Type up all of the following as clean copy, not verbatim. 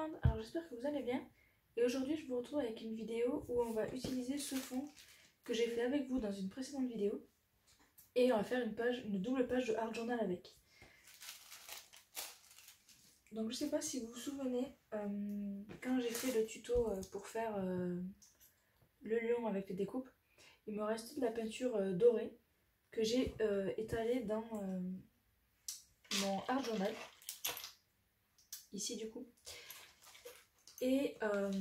monde, alors j'espère que vous allez bien et aujourd'hui je vous retrouve avec une vidéo où on va utiliser ce fond que j'ai fait avec vous dans une précédente vidéo et on va faire une double page de art journal avec. Donc je sais pas si vous vous souvenez quand j'ai fait le tuto pour faire le lion avec les découpes, il me restait de la peinture dorée que j'ai étalée dans mon art journal ici du coup. Et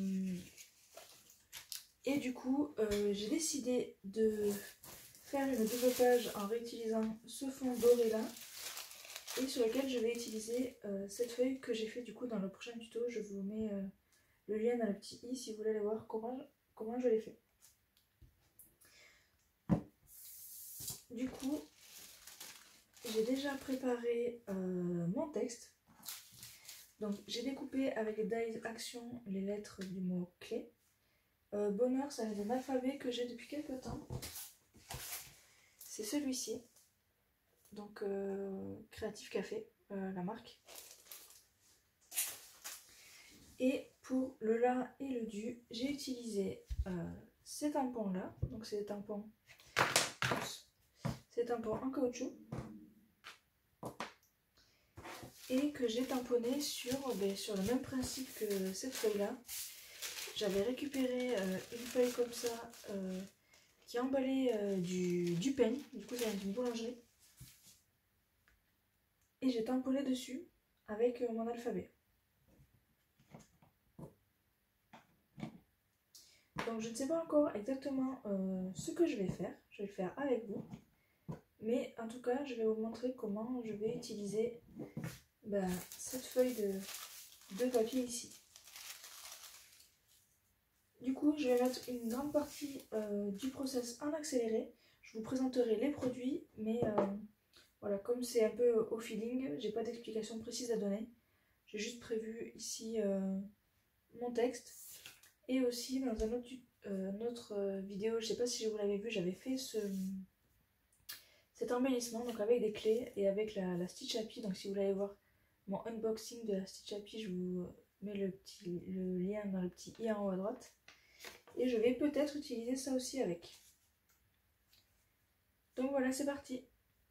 du coup, j'ai décidé de faire une double page en réutilisant ce fond doré là et sur lequel je vais utiliser cette feuille que j'ai fait du coup dans le prochain tuto. Je vous mets le lien dans le petit i si vous voulez aller voir comment je l'ai fait. Du coup, j'ai déjà préparé mon texte. Donc j'ai découpé avec les dies action les lettres du mot clé. Bonheur, ça c'est un alphabet que j'ai depuis quelques temps. C'est celui-ci. Donc Creative Café, la marque. Et pour le la et le du, j'ai utilisé ces tampons là. Donc c'est des tampons en caoutchouc. Et que j'ai tamponné sur le même principe que cette feuille là. J'avais récupéré une feuille comme ça qui emballait du pain, du coup c'est une boulangerie. Et j'ai tamponné dessus avec mon alphabet. Donc je ne sais pas encore exactement ce que je vais faire le faire avec vous. Mais en tout cas je vais vous montrer comment je vais utiliser cette feuille de papier ici. Du coup, je vais mettre une grande partie du process en accéléré. Je vous présenterai les produits, mais voilà, comme c'est un peu au feeling, j'ai pas d'explication précise à donner. J'ai juste prévu ici mon texte. Et aussi dans une autre vidéo, je sais pas si vous l'avez vu, j'avais fait cet embellissement donc avec des clés et avec la Stitch Happy. Donc si vous voulez voir mon unboxing de la Stitch Happy, je vous mets le lien dans le petit i en haut à droite. Et je vais peut-être utiliser ça aussi avec. Donc voilà, c'est parti.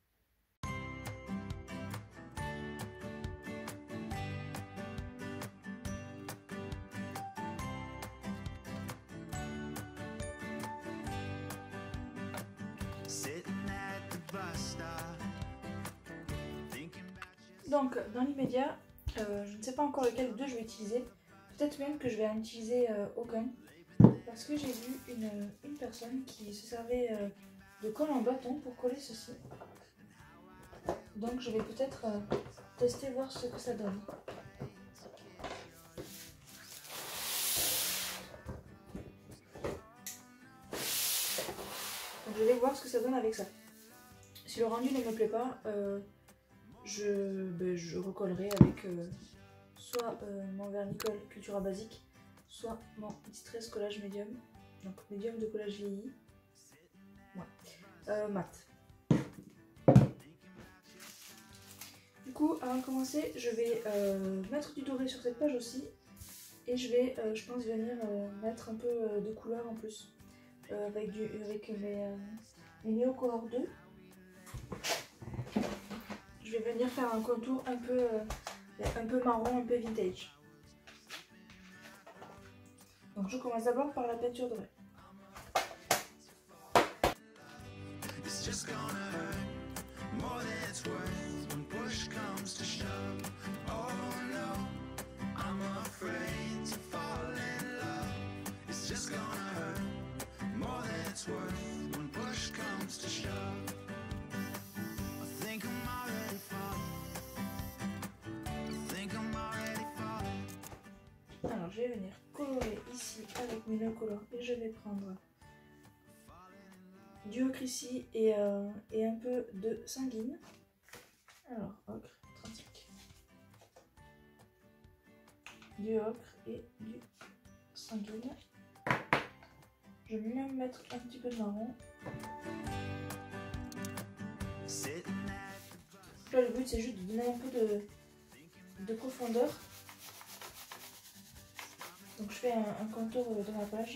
Donc dans l'immédiat, je ne sais pas encore lequel des deux je vais utiliser. Peut-être même que je vais en utiliser aucun. Parce que j'ai vu une personne qui se servait de colle en bâton pour coller ceci. Donc je vais peut-être tester voir ce que ça donne. Donc je vais voir ce que ça donne avec ça. Si le rendu ne me plaît pas, je recollerai avec soit mon vernicole Cultura basique, soit mon Distress collage médium, donc médium de collage vieilli, ouais. Mat. Du coup, avant de commencer, je vais mettre du doré sur cette page aussi, et je vais, je pense, venir mettre un peu de couleur en plus, avec mes Neocolor 2. Je vais venir faire un contour un peu marron, un peu vintage. Donc je commence d'abord par la peinture dorée. Alors je vais venir colorer ici avec mes Neocolor et je vais prendre du ocre ici et un peu de sanguine. Alors ocre 35. Du ocre et du sanguine. Je vais même mettre un petit peu de marron. Là le but c'est juste de donner un peu de profondeur. Donc je fais un contour de ma page.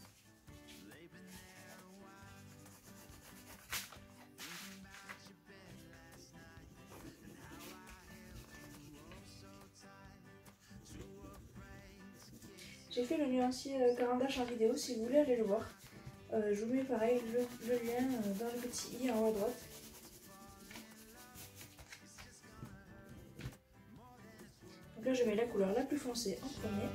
J'ai fait le nuancier Caran-d'Ache en vidéo, si vous voulez aller le voir. Je vous mets pareil le lien dans le petit i en haut à droite. Donc là je mets la couleur la plus foncée en premier.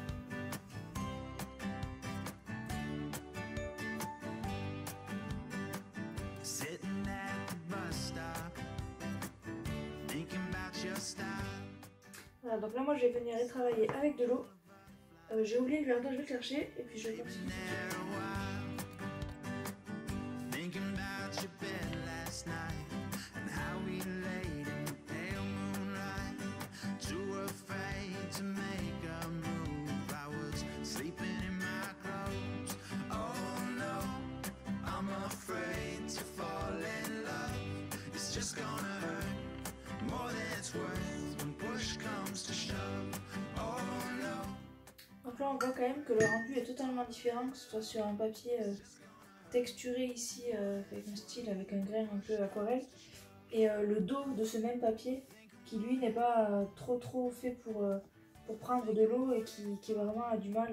Voilà, donc là moi je vais venir les travailler avec de l'eau. J'ai oublié le verre d'eau, je vais le chercher et puis je vais continuer. Donc là on voit quand même que le rendu est totalement différent, que ce soit sur un papier texturé ici avec un style, avec un grain un peu aquarelle, et le dos de ce même papier qui lui n'est pas trop fait pour prendre de l'eau et qui vraiment a du mal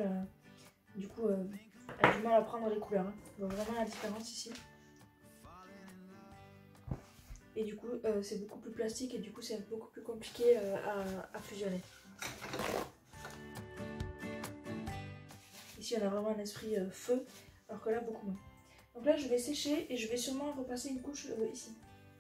à prendre les couleurs. Hein. On voit vraiment la différence ici. Et du coup c'est beaucoup plus plastique et du coup c'est beaucoup plus compliqué à fusionner. Ici on a vraiment un esprit feu, alors que là beaucoup moins. Donc là je vais sécher et je vais sûrement repasser une couche ici.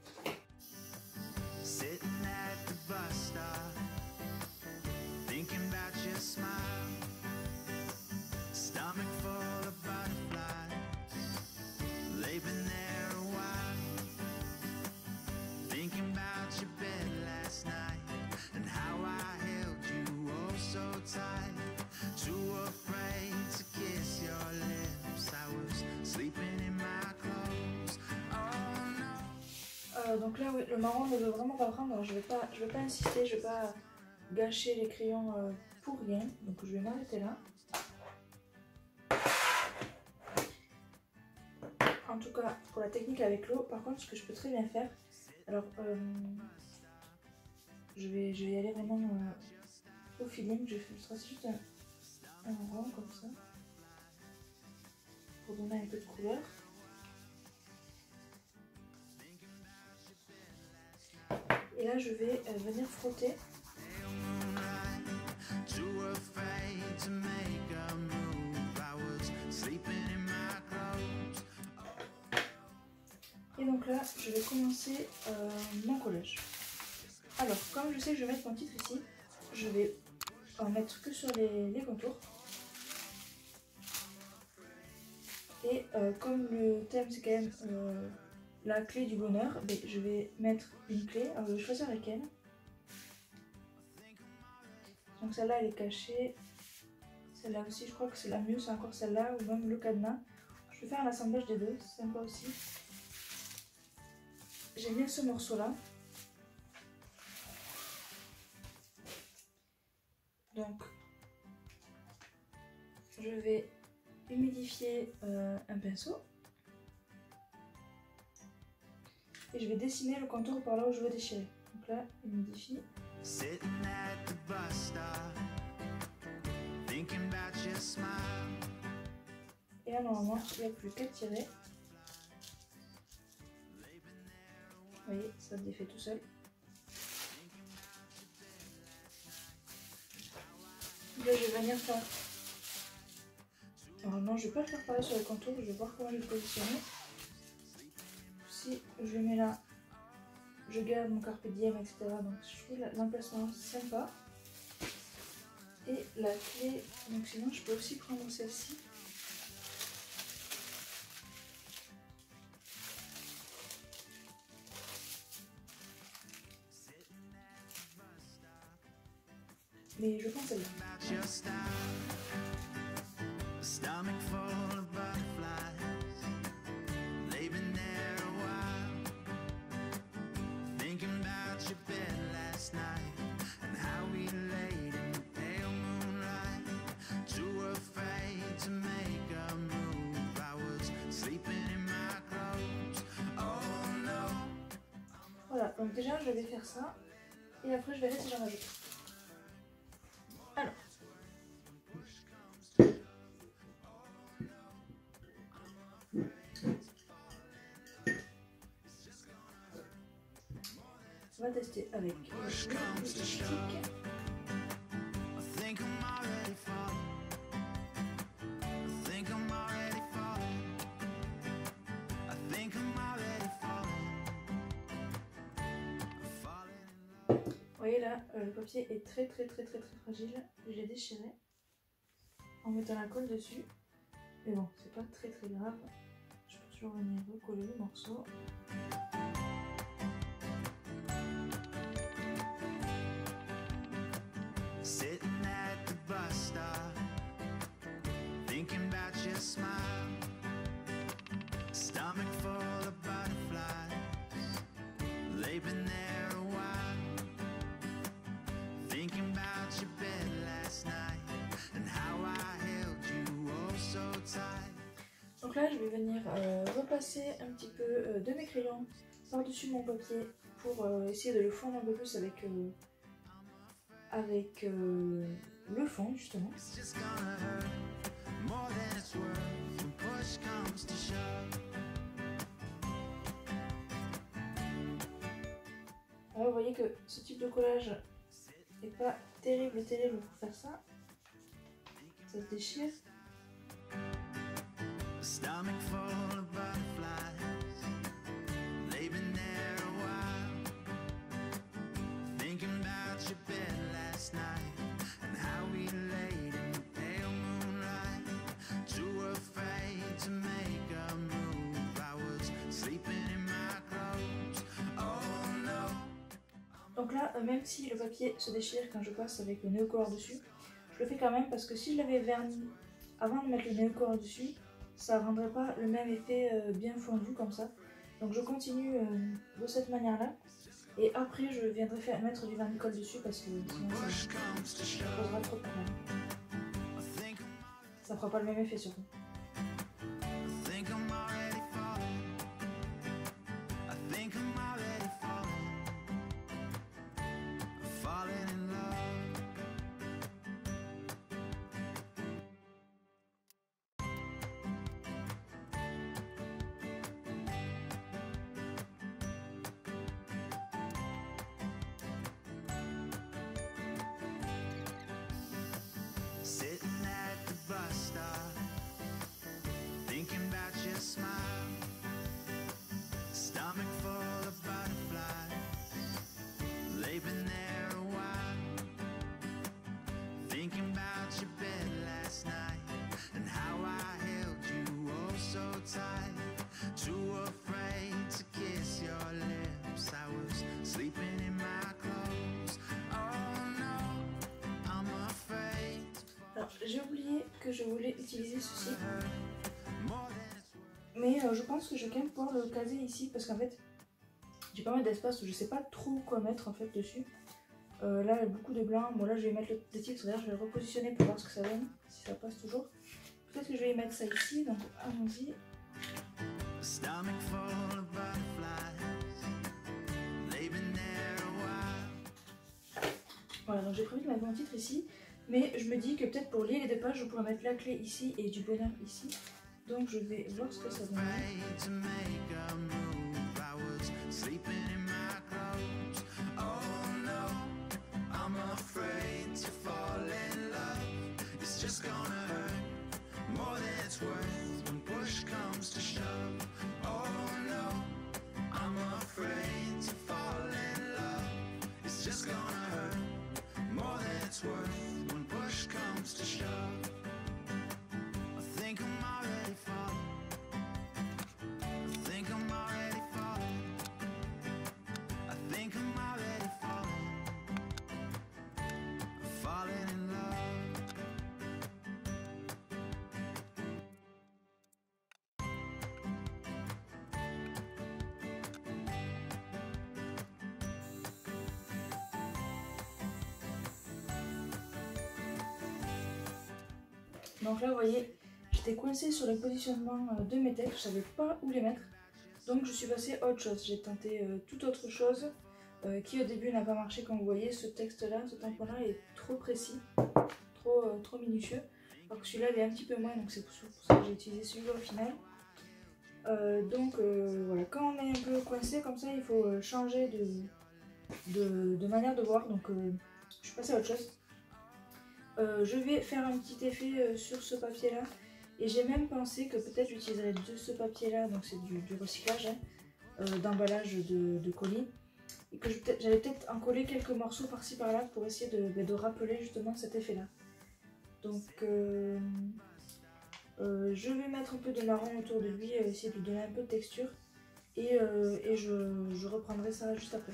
Donc là oui, le marron ne veut vraiment pas prendre, alors je vais pas insister, je vais pas gâcher les crayons pour rien, donc je vais m'arrêter là. En tout cas pour la technique avec l'eau, par contre ce que je peux très bien faire, alors je vais y aller vraiment au feeling, je vais tracer juste un rond comme ça, pour donner un peu de couleur. Et là je vais venir frotter. Et donc là je vais commencer mon collage. Alors comme je sais que je vais mettre mon titre ici, je vais en mettre que sur les contours. Et comme le thème c'est quand même la clé du bonheur, mais je vais mettre une clé, alors je vais choisir laquelle. Donc celle-là elle est cachée, celle-là aussi je crois que c'est la mieux, c'est encore celle-là, ou même le cadenas. Je vais faire un assemblage des deux, c'est sympa aussi. J'aime bien ce morceau-là. Donc je vais humidifier un pinceau. Et je vais dessiner le contour par là où je veux déchirer. Donc là, humidifie. Et là, normalement, il n'y a plus qu'à tirer. Vous voyez, ça se défait tout seul. Là, je vais venir faire... Alors non, je ne vais pas le faire pareil sur le contour, je vais voir comment je vais le positionner. Si je le mets là, je garde mon carpe diem, etc. Donc je trouve l'emplacement sympa. Et la clé, donc sinon je peux aussi prendre celle-ci. Mais je pense celle-là. donc déjà je vais faire ça et après je verrai si j'en ajoute. Alors. On va tester avec le stick. Vous voyez là, le papier est très fragile. Je l'ai déchiré en mettant la colle dessus. Mais bon, c'est pas très grave. Je peux toujours venir recoller le morceau. Donc là, je vais venir repasser un petit peu de mes crayons par-dessus mon papier pour essayer de le fondre un peu plus avec, le fond justement. Alors, vous voyez que ce type de collage n'est pas terrible pour faire ça. Ça se déchire. Donc là, même si le papier se déchire quand je passe avec le néocolore dessus, je le fais quand même parce que si je l'avais verni avant de mettre le néocolore dessus, ça ne rendrait pas le même effet bien fondu comme ça. Donc je continue de cette manière-là. Et après, je viendrai mettre du vernicole dessus parce que sinon ça posera trop de problèmes. Ça fera pas le même effet surtout. Alors, j'ai oublié que je voulais utiliser ceci, mais je pense que je vais quand même pouvoir le caser ici parce qu'en fait j'ai pas mal d'espace où je sais pas trop quoi mettre en fait dessus. Là il y a beaucoup de blanc. Bon, là je vais mettre le titre, d'ailleurs je vais le repositionner pour voir ce que ça donne, si ça passe toujours. Peut-être que je vais y mettre ça ici, donc allons-y. Voilà, donc j'ai prévu de mettre mon titre ici, mais je me dis que peut-être pour lier les deux pages, je pourrais mettre la clé ici et du bonheur ici. Donc je vais voir ce que ça donne. Donc là vous voyez, j'étais coincée sur le positionnement de mes textes, je savais pas où les mettre. Donc je suis passée à autre chose, j'ai tenté toute autre chose. qui au début n'a pas marché. Comme vous voyez, ce texte-là, ce tampon-là est trop précis, trop minutieux. Alors que celui-là, il est un petit peu moins, donc c'est pour ça que j'ai utilisé celui-là au final. Voilà, quand on est un peu coincé comme ça, il faut changer de manière de voir. Donc je suis passée à autre chose. Je vais faire un petit effet sur ce papier là et j'ai même pensé que peut-être j'utiliserais de ce papier là, donc c'est du recyclage hein, d'emballage de colis, et que j'allais peut-être en coller quelques morceaux par-ci par-là pour essayer de rappeler justement cet effet là. Donc je vais mettre un peu de marron autour de lui, essayer de lui donner un peu de texture et je reprendrai ça juste après.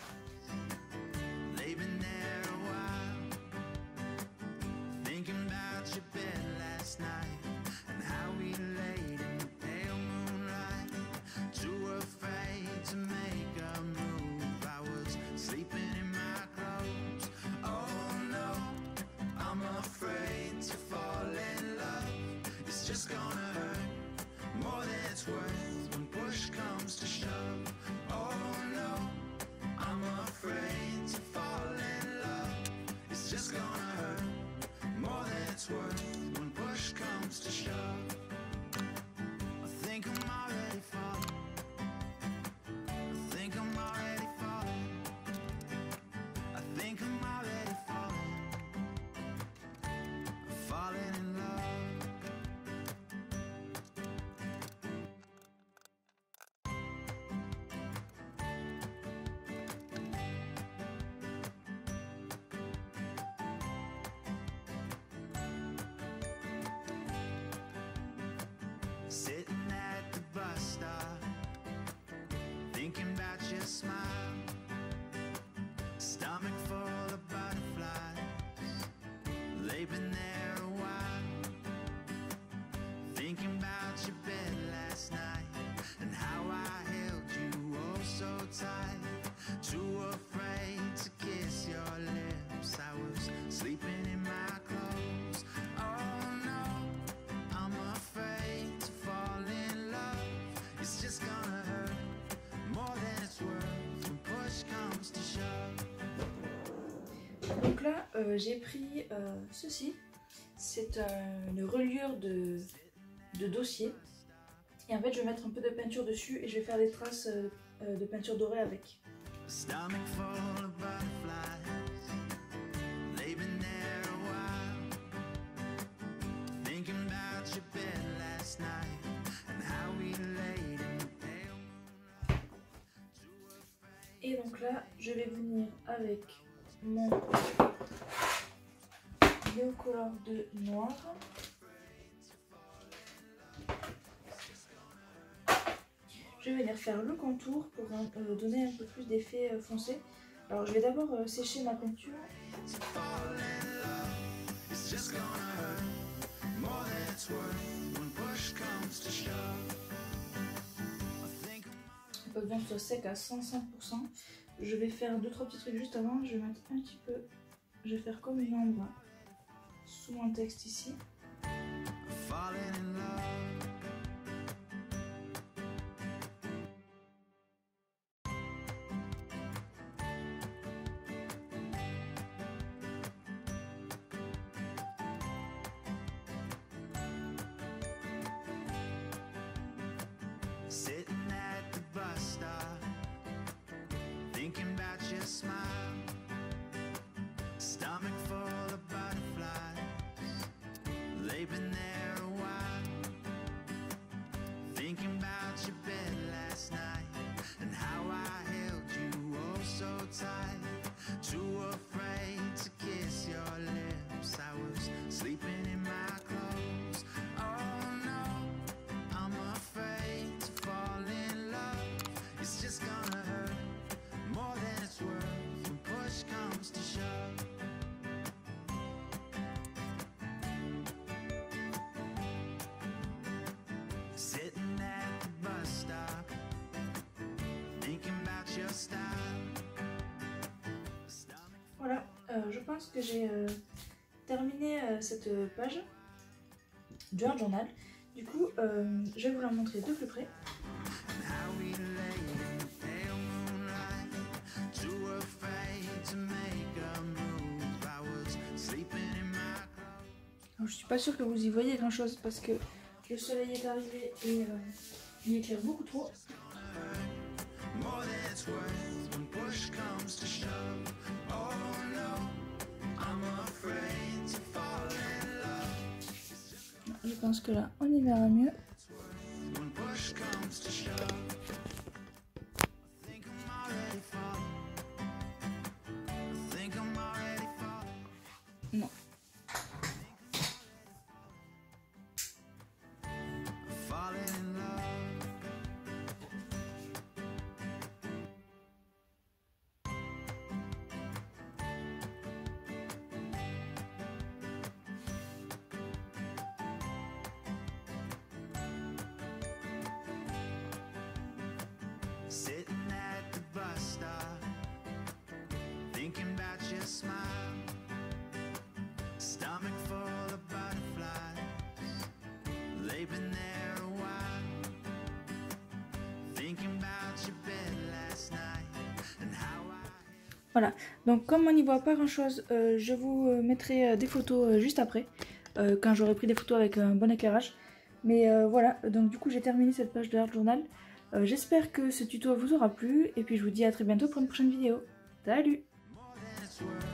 Sitting at the bus stop, thinking about your smile, stomach full of butterflies, they've been there a while, thinking about your bed last night, and how I held you oh so tight, too afraid to kiss your lips, I was sleeping in my clothes, oh no, I'm afraid to fall in love, it's just gonna hurt more than it's worth when push comes to shove. Donc là j'ai pris ceci, c'est une reliure de dossier et en fait je vais mettre un peu de peinture dessus et je vais faire des traces de peinture dorée avec. Stomach full of butterflies, they've been there a while, thinking about your bed last night and how we laid in the pale moonlight. Et donc là je vais venir avec mon néocolore de noir. Je vais venir faire le contour pour donner un peu plus d'effet foncé. Alors je vais d'abord sécher ma peinture. Pas besoin que ce soit sec à 105%. Je vais faire 2-3 petits trucs juste avant. Je vais mettre un petit peu, je vais faire comme une ombre sous mon texte ici. Sitting at the bus stop, thinking about your smile, stomach full of butterflies, they've been there a while, thinking about your bed last night and how I held you oh so tight, too afraid to kiss your lips, I was sleeping in my clothes, oh no, I'm afraid to fall in love, it's just gonna hurt more than it's worth when push comes to shove. Sitting at the bus stop, thinking about your style. Voilà, je pense que j'ai terminé cette page du Art Journal. Du coup, je vais vous la montrer de plus près. And how we lay in the pale moonlight, too afraid to make a move. I was sleeping in my clothes. Alors, je suis pas sûre que vous y voyez grand chose parce que le soleil est arrivé et il éclaire beaucoup trop. More than it's worth when push comes to shove. Oh no, I'm afraid to fall in love. Je pense que là on y verra mieux. When push comes to shove, I think I'm already falling. I think I'm already falling. Non. Falling in love. Sitting at the bus stop, thinking about your smile, stomach full of butterflies, they've been there a while, thinking about your bed last night and how I... Voilà, donc comme on n'y voit pas grand chose, je vous mettrai des photos juste après, quand j'aurai pris des photos avec un bon éclairage. Mais voilà, donc du coup j'ai terminé cette page de Art Journal. J'espère que ce tuto vous aura plu et puis je vous dis à très bientôt pour une prochaine vidéo. Salut! More than it's worth.